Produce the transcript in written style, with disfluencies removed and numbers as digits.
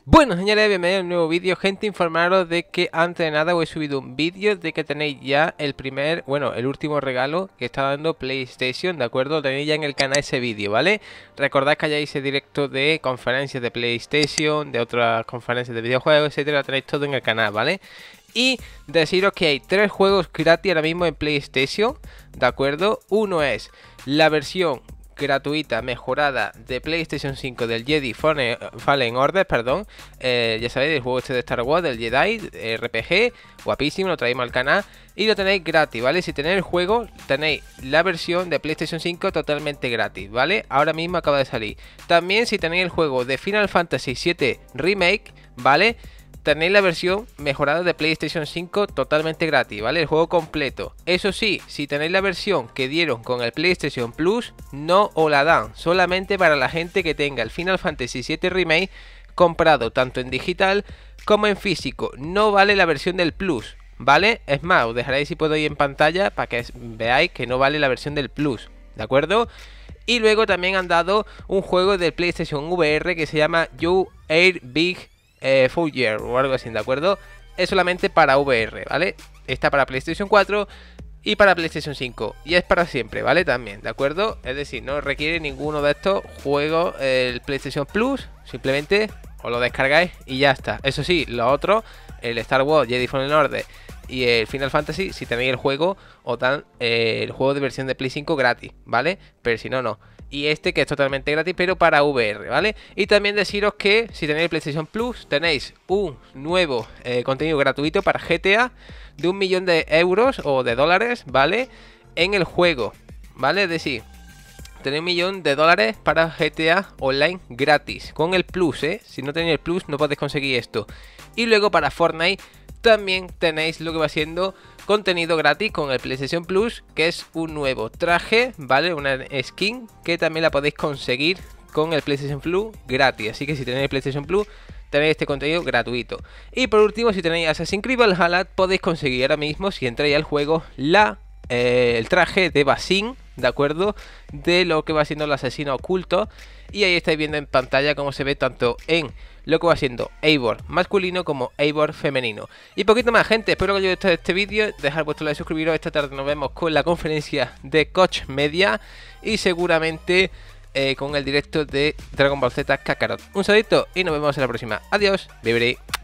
Bueno, señores, bienvenidos a un nuevo vídeo. Gente, informaros de que antes de nada os he subido un vídeo de que tenéis ya el el último regalo que está dando PlayStation, ¿de acuerdo? Tenéis ya en el canal ese vídeo, ¿vale? Recordad que hayáis ese directo de conferencias de PlayStation, de otras conferencias de videojuegos, etcétera. Tenéis todo en el canal, ¿vale? Y deciros que hay 3 juegos gratis ahora mismo en PlayStation, ¿de acuerdo? Uno es la versión gratuita mejorada de PlayStation 5 del Jedi Fallen Order, perdón. Ya sabéis, el juego este de Star Wars, del Jedi RPG, guapísimo, lo traemos al canal y lo tenéis gratis, ¿vale? Si tenéis el juego, tenéis la versión de PlayStation 5 totalmente gratis, ¿vale? Ahora mismo acaba de salir. También si tenéis el juego de Final Fantasy VII Remake, ¿vale? Tenéis la versión mejorada de PlayStation 5 totalmente gratis, ¿vale? El juego completo. Eso sí, si tenéis la versión que dieron con el PlayStation Plus, no os la dan. Solamente para la gente que tenga el Final Fantasy VII Remake comprado tanto en digital como en físico. No vale la versión del Plus, ¿vale? Es más, os dejaré si puedo ir en pantalla para que veáis que no vale la versión del Plus, ¿de acuerdo? Y luego también han dado un juego del PlayStation VR que se llama You Air Big Full Year o algo así, ¿de acuerdo? Es solamente para VR, ¿vale? Está para PlayStation 4 y para PlayStation 5 y es para siempre, ¿vale? También, ¿de acuerdo? Es decir, no requiere ninguno de estos juegos el PlayStation Plus, simplemente os lo descargáis y ya está. Eso sí, los otros, el Star Wars Jedi Fallen Order y el Final Fantasy, si tenéis el juego, os dan el juego de versión de Play 5 gratis, ¿vale? Pero si no, no. Y este que es totalmente gratis, pero para VR, ¿vale? Y también deciros que si tenéis PlayStation Plus, tenéis un nuevo contenido gratuito para GTA de 1 millón de euros o de dólares, ¿vale? En el juego, ¿vale? Es decir, tenéis 1 millón de dólares para GTA Online gratis, con el Plus, ¿eh? Si no tenéis el Plus no podéis conseguir esto. Y luego para Fortnite también tenéis lo que va siendo contenido gratis con el PlayStation Plus, que es un nuevo traje, ¿vale? Una skin que también la podéis conseguir con el PlayStation Plus gratis. Así que si tenéis PlayStation Plus, tenéis este contenido gratuito. Y por último, si tenéis Assassin's Creed Valhalla, podéis conseguir ahora mismo, si entráis al juego, el traje de Basim, ¿de acuerdo? De lo que va siendo el asesino oculto. Y ahí estáis viendo en pantalla cómo se ve tanto en lo que va siendo Eivor masculino como Eivor femenino. Y poquito más, gente. Espero que os haya gustado este vídeo. Dejad vuestro like, suscribiros. Esta tarde nos vemos con la conferencia de Koch Media y seguramente con el directo de Dragon Ball Z Kakarot. Un saludito y nos vemos en la próxima. Adiós, bye.